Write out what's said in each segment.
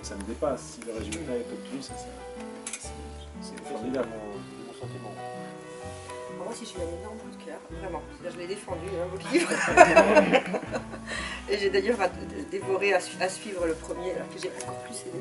ça me dépasse. Si le résultat est obtenu, c'est formidable. Mon sentiment. Moi aussi, j'ai eu un énorme coup de cœur, vraiment. Je l'ai défendu, hein, votre livre. Et j'ai d'ailleurs dévoré à suivre le premier, alors que j'ai encore plus aimé.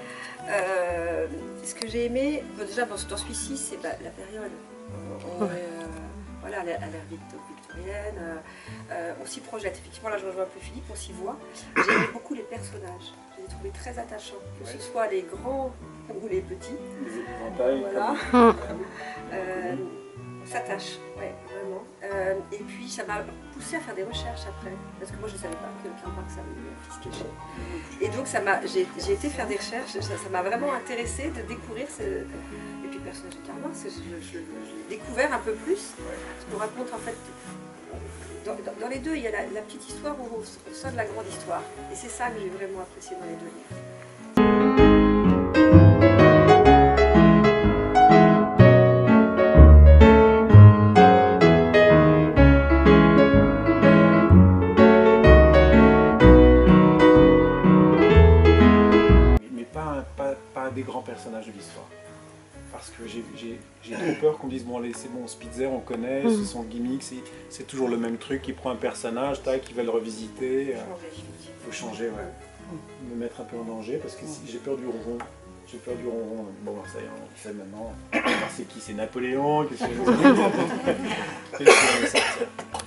Ce que j'ai aimé, bon, déjà dans celui-ci, c'est la période. On est voilà, à l'ère victorienne, on s'y projette. Effectivement, là je rejoins un peu Philippe, on s'y voit. J'ai aimé beaucoup les personnages, je les ai trouvés très attachants, que ce soit les grands ou les petits. Les épouvantails, voilà. On s'attache, ouais, vraiment. Et puis ça m'a poussé à faire des recherches après, parce que moi je ne savais pas que Karl Marx avait eu un fils caché. Et donc j'ai été faire des recherches, ça m'a vraiment intéressée de découvrir et puis le personnage de Karl Marx, je l'ai découvert un peu plus, parce qu'on raconte en fait, dans les deux il y a la petite histoire au sein de la grande histoire. Et c'est ça que j'ai vraiment apprécié dans les deux livres. Des grands personnages de l'histoire. Parce que j'ai trop peur qu'on dise bon allez c'est bon, Spitzer on connaît, c'est son gimmick, c'est toujours le même truc, il prend un personnage, tac, il va le revisiter. Il faut changer, ouais. Me mettre un peu en danger parce que j'ai peur du ronron. J'ai peur du ronron. Bon ça y est, on sait maintenant. C'est qui? C'est Napoléon, qu'est-ce que